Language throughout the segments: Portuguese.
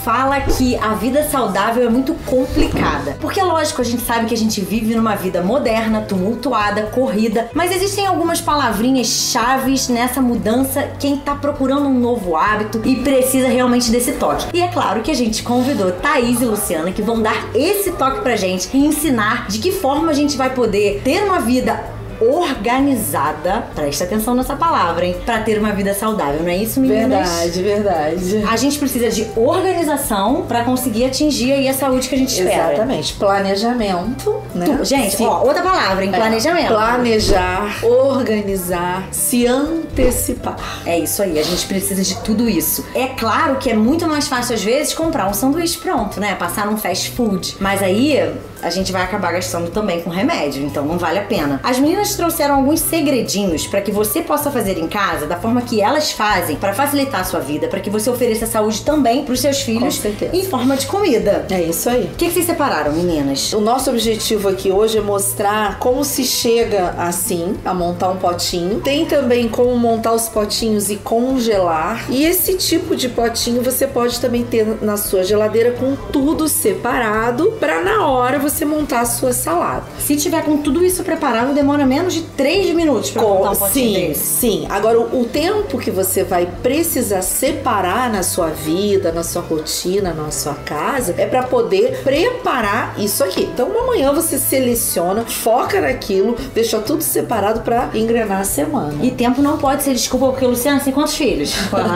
fala que a vida saudável é muito complicada. Porque, lógico, a gente sabe que a gente vive numa vida moderna, tumultuada, corrida, mas existem algumas palavrinhas chaves nessa mudança, quem tá procurando um novo hábito e precisa realmente desse toque. E é claro que a gente convidou Thaís e Luciana, que vão dar esse toque pra gente e ensinar de que forma a gente vai poder ter uma vida organizada, presta atenção nessa palavra, hein? Pra ter uma vida saudável, não é isso, meninas? Verdade. A gente precisa de organização pra conseguir atingir aí a saúde que a gente espera. Exatamente. Planejamento, né? Gente, ó, outra palavra, hein? Planejamento. Planejar, organizar, se antecipar. É isso aí, a gente precisa de tudo isso. É claro que é muito mais fácil, às vezes, comprar um sanduíche pronto, né? Passar num fast food. Mas aí a gente vai acabar gastando também com remédio, então não vale a pena. As meninas trouxeram alguns segredinhos para que você possa fazer em casa da forma que elas fazem, para facilitar a sua vida, para que você ofereça saúde também pros seus filhos em forma de comida. É isso aí. O que vocês separaram, meninas? O nosso objetivo aqui hoje é mostrar como se chega assim a montar um potinho. Tem também como montar os potinhos e congelar. E esse tipo de potinho você pode também ter na sua geladeira com tudo separado para na hora você montar a sua salada. Se tiver com tudo isso preparado, demora menos de 3 minutos para montar um potinho desse. Sim. Agora, o tempo que você vai precisar separar na sua vida, na sua rotina, na sua casa, é para poder preparar isso aqui. Então, amanhã você seleciona, foca naquilo, deixa tudo separado para engrenar a semana. E tempo não pode ser desculpa, porque Luciana tem quantos filhos?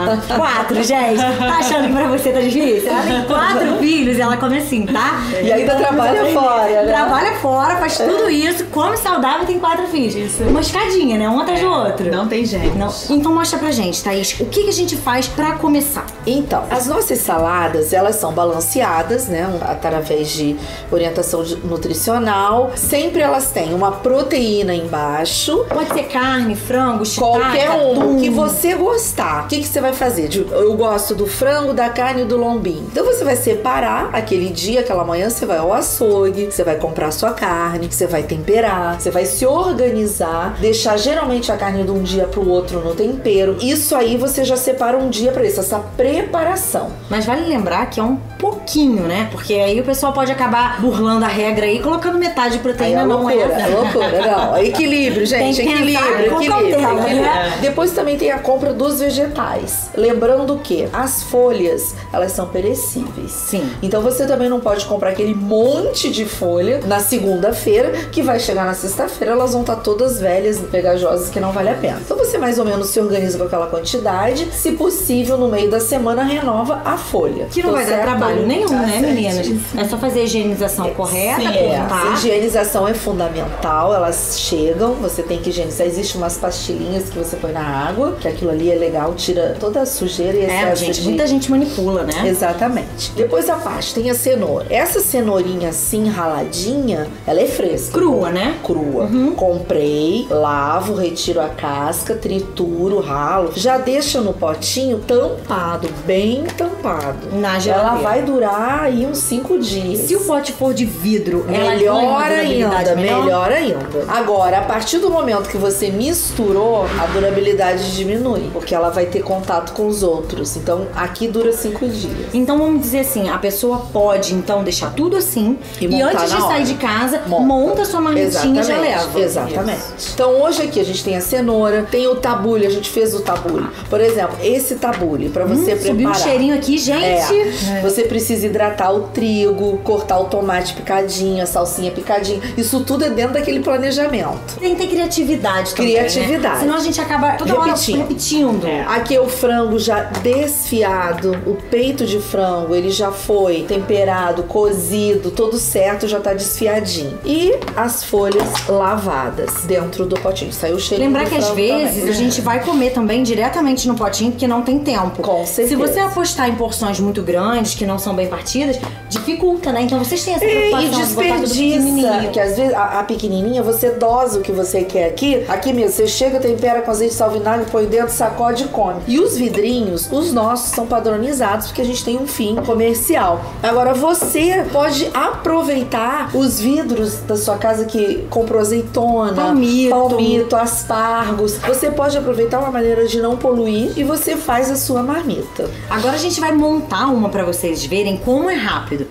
4, gente. Tá achando que pra você tá difícil? Ela tem 4 filhos e ela come assim, tá? E ainda trabalha fora, né? Trabalha fora, faz tudo isso, come saudável e tem 4 filhos. Isso. Uma escadinha, né? Um atrás do outro. Não tem jeito. Não. Então mostra pra gente, Thaís, o que a gente faz pra começar? Então, as nossas saladas, elas são balanceadas, né? Através de orientação nutricional. Sempre elas têm uma proteína embaixo. Pode ser carne, frango, shiitake, qualquer um atum. que você gostar. O que você vai fazer? Eu gosto do frango, da carne e do lombinho. Então você vai separar aquele dia, aquela manhã, você vai ao açougue, você vai comprar a sua carne, você vai temperar, você vai se organizar, deixar geralmente a carne de um dia pro outro no tempero. Isso aí você já separa um dia pra isso, essa preparação. Mas vale lembrar que é um pouquinho, né? Porque aí o pessoal pode acabar burlando a regra aí, colocando metade de proteína. Aí é loucura, não é loucura, não. É equilíbrio, gente, equilíbrio. Depois também tem a compra dos vegetais. Lembrando que as folhas, elas são perecíveis. Sim. Então você também não pode comprar aquele monte de folha na segunda-feira, que vai chegar na sexta-feira, elas vão estar todas velhas, pegajosas, que não vale a pena. Então você mais ou menos se organiza com aquela quantidade. Se possível, no meio da semana, renova a folha. Que não vai dar trabalho nenhum, né, meninas? É só fazer a higienização correta, a higienização é fundamental, elas chegam, você tem que higienizar. Existem umas pastilhinhas que você põe na água, que aquilo ali é legal, tira toda a sujeira e excesso muita gente manipula, né? Exatamente. Depois a parte tem a cenoura. Essa cenourinha assim, raladinha, ela é fresca. Crua, né? Crua. Comprei, lavo, retiro a casca, trituro, ralo. Já deixa no potinho tampado, bem tampado. Na geladeira. Ela vai durar aí uns 5 dias. Se o pote for de vidro, melhor ainda. Agora, a partir do momento que você misturou, a durabilidade diminui, porque ela vai ter contato com os outros. Então, aqui dura 5 dias. Então, vamos dizer assim, a pessoa pode, então, deixar tudo assim e antes de sair de casa, monta sua marmitinha e já leva. Exatamente. Então, hoje aqui a gente tem a cenoura, tem o tabule, a gente fez o tabule. Por exemplo, esse tabule, pra você preparar. Subiu um cheirinho aqui, gente. Você precisa hidratar o trigo, cortar o tomate picadinho, a salsinha picadinha. Isso tudo é dentro daquele planejamento. Tem que ter criatividade também, criatividade. Né? Senão a gente acaba toda hora repetindo. Aqui é o frango já desfiado, o peito de frango, ele já foi temperado, cozido, todo certo, já tá desfiadinho. E as folhas lavadas dentro do potinho. Saiu o cheiro. Lembrar que às vezes a gente vai comer também diretamente no potinho porque não tem tempo. Com certeza. Se você apostar em porções muito grandes, que não são bem partidas, dificulta, né? Então vocês têm essa preocupação e desperdiça, que às vezes a pequenininha, você dosa o que você quer aqui. Aqui mesmo, você chega, tempera com azeite, sal, vinagre, põe dentro, sacode e come. E os vidrinhos, os nossos são padronizados porque a gente tem um fim comercial. Agora, você pode aproveitar os vidros da sua casa que comprou azeitona, palmito, aspargos. Você pode aproveitar uma maneira de não poluir e você faz a sua marmita. Agora a gente vai vai montar uma pra vocês verem como é rápido.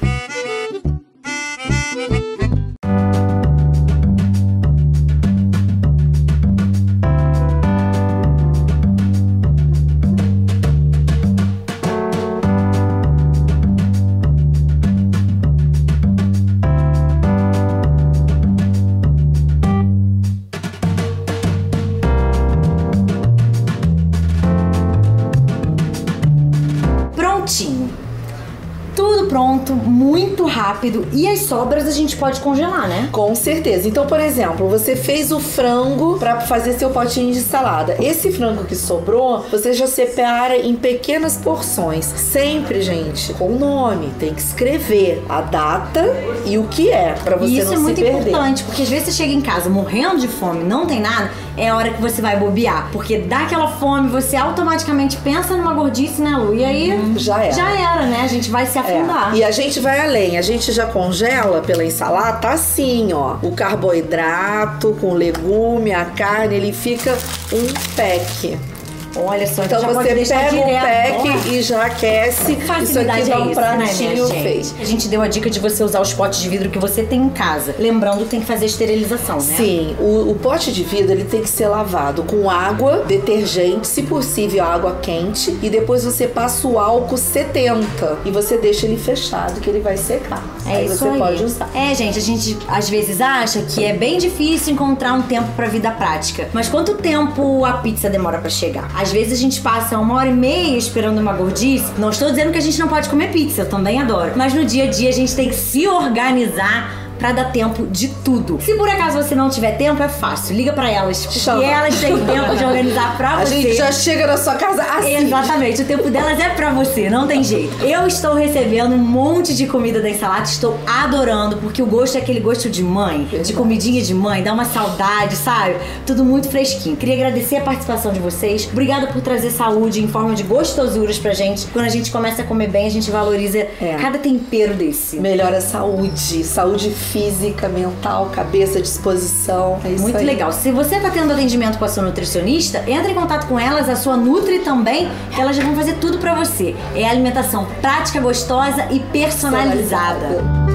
Tudo pronto, muito rápido. E as sobras a gente pode congelar, né? Com certeza. Então, por exemplo, você fez o frango pra fazer seu potinho de salada. Esse frango que sobrou, você já separa em pequenas porções. Sempre, gente, com o nome. Tem que escrever a data e o que é, pra você não se perder. Isso é muito importante, porque às vezes você chega em casa morrendo de fome, não tem nada, é a hora que você vai bobear. Porque dá aquela fome, você automaticamente pensa numa gordice, né, Lu? E aí, já era, né? A gente vai se afundar. E a gente vai além, a gente já congela pela ensalada, tá assim, ó. O carboidrato com o legume, a carne, ele fica um pack. Olha só, então já você pega o pack e já aquece. Facilidade isso aqui dá um né, pratinho feito. A gente deu a dica de você usar os potes de vidro que você tem em casa. Lembrando que tem que fazer a esterilização, né? Sim, o pote de vidro ele tem que ser lavado com água, detergente, se possível água quente, e depois você passa o álcool 70 e você deixa ele fechado que ele vai secar. Aí isso você pode usar. Gente, a gente às vezes acha que é bem difícil encontrar um tempo pra vida prática. Mas quanto tempo a pizza demora pra chegar? Às vezes a gente passa 1h30 esperando uma gordice. Não estou dizendo que a gente não pode comer pizza, eu também adoro. Mas no dia a dia a gente tem que se organizar pra dar tempo de tudo. Se por acaso você não tiver tempo, é fácil. Liga pra elas. Porque elas têm tempo de organizar pra você. A gente já chega na sua casa assim. Exatamente. O tempo delas é pra você, não tem jeito. Eu estou recebendo um monte de comida da ensalada, estou adorando, porque o gosto é aquele gosto de mãe, de comidinha de mãe, dá uma saudade, sabe? Tudo muito fresquinho. Queria agradecer a participação de vocês. Obrigada por trazer saúde em forma de gostosuras pra gente. Quando a gente começa a comer bem, a gente valoriza cada tempero desse. Melhora a saúde física, mental, cabeça, disposição. É isso muito aí. legal. Se você tá tendo atendimento com a sua nutricionista, entre em contato com elas, a sua Nutri também, que elas já vão fazer tudo pra você. É alimentação prática, gostosa e personalizada.